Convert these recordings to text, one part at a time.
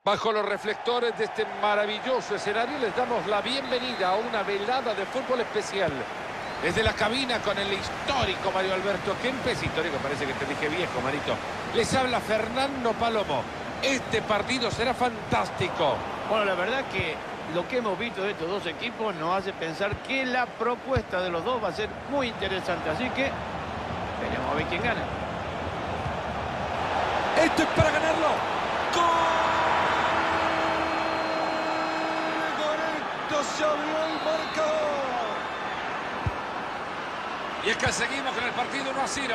Bajo los reflectores de este maravilloso escenario les damos la bienvenida a una velada de fútbol especial. Desde la cabina con el histórico Mario Alberto Kempes, histórico, parece que te dije viejo, Marito. Les habla Fernando Palomo. Este partido será fantástico. Bueno, la verdad que lo que hemos visto de estos dos equipos nos hace pensar que la propuesta de los dos va a ser muy interesante. Así que veremos a ver quién gana. Esto es para ganarlo. ¡Gol! Se abrió el marcador. Y es que seguimos con el partido 1-0.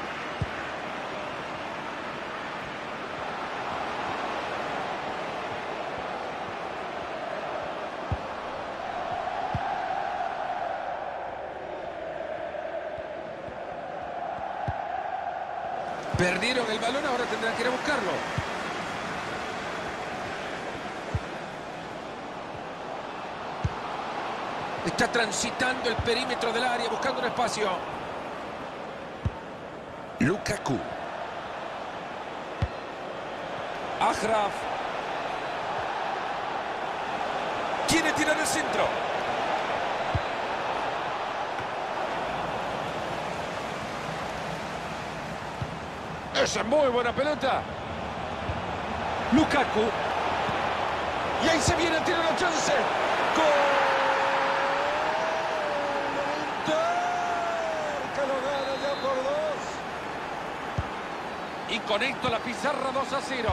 Perdieron el balón, ahora tendrán que ir a buscarlo. Está transitando el perímetro del área, buscando un espacio. Lukaku. Achraf. Quiere tirar el centro. Esa es muy buena pelota. Lukaku. Y ahí se viene, tiene la chance. ¡Gol! Y con esto la pizarra 2-0.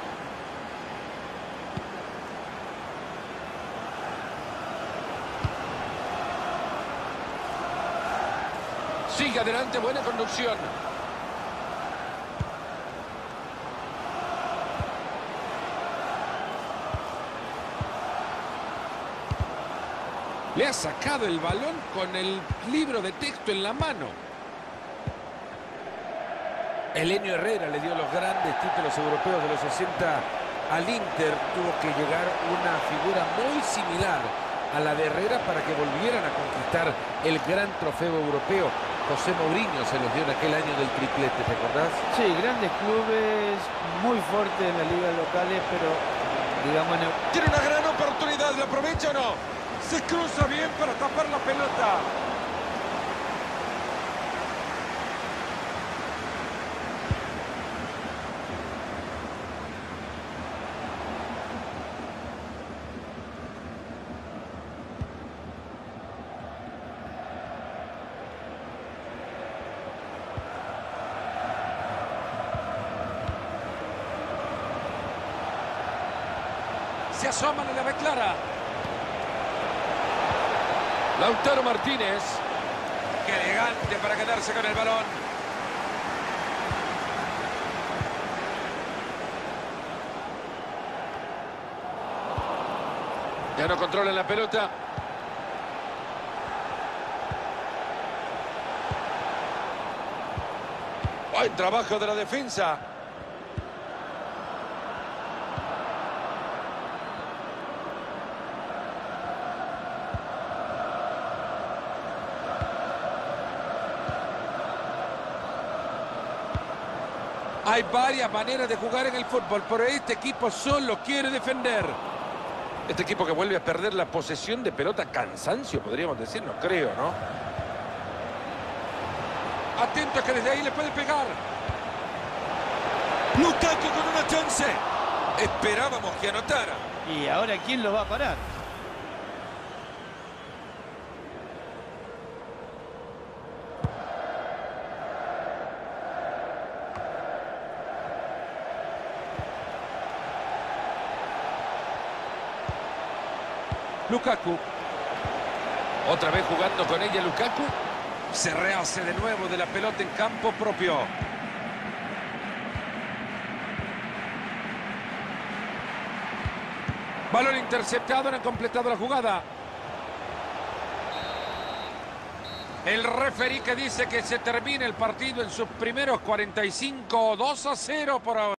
Sigue adelante, buena conducción. Le ha sacado el balón con el libro de texto en la mano. Elenio Herrera le dio los grandes títulos europeos de los 60 al Inter. Tuvo que llegar una figura muy similar a la de Herrera para que volvieran a conquistar el gran trofeo europeo. José Mourinho se los dio en aquel año del triplete, ¿te acordás? Sí, grandes clubes, muy fuertes en las ligas locales, pero digamos... Tiene una gran oportunidad, ¿la aprovecha o no? Se cruza bien para tapar la pelota. Se asoman y la ve clara. Lautaro Martínez. Qué elegante para quedarse con el balón. Ya no controlan la pelota. Buen trabajo de la defensa. Hay varias maneras de jugar en el fútbol, pero este equipo solo quiere defender. Este equipo que vuelve a perder la posesión de pelota, cansancio, podríamos decir, no creo, ¿no? Atento que desde ahí le puede pegar. Lukaku con una chance. Esperábamos que anotara. ¿Y ahora quién lo va a parar? Lukaku. Otra vez jugando con ella Lukaku. Se rehace de nuevo de la pelota en campo propio. Balón interceptado, no han completado la jugada. El referí que dice que se termina el partido en sus primeros 45, 2-0 por ahora.